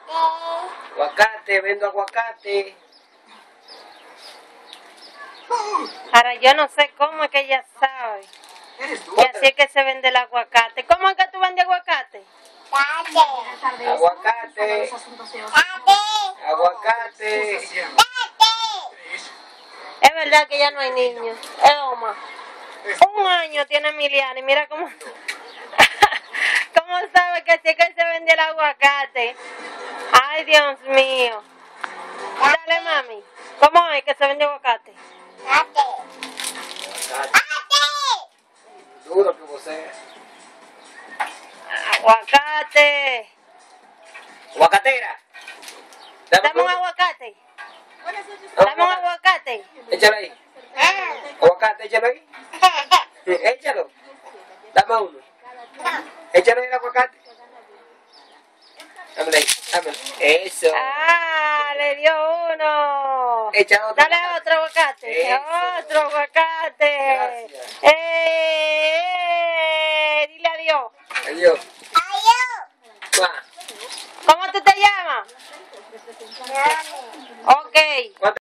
Aguacate, vendo aguacate. Ahora yo no sé cómo es que ella sabe. Y así es que se vende el aguacate. ¿Cómo es que tú vendes aguacate? Aguacate. Aguacate. Es verdad que ya no hay niños. Es Oma. 1 año tiene Emiliana y mira cómo... ¿Cómo sabe que sí que se vende el aguacate? Ay, Dios mío. Dale, mami. ¿Cómo es que se vende aguacate? Duro que vos seas. Aguacate. Aguacatera. Dame un aguacate. Dame un aguacate. Échalo ahí. Aguacate, échalo ahí. Échalo. Dame uno. Échalo ahí el aguacate. Dámelo ahí. Dámelo. Eso. Ah, le dio uno. Échalo otro. Dale otro aguacate. Eso. Otro aguacate. Gracias. Dile adiós. Adiós. Mua. ¿Cómo tú te llamas? Ok.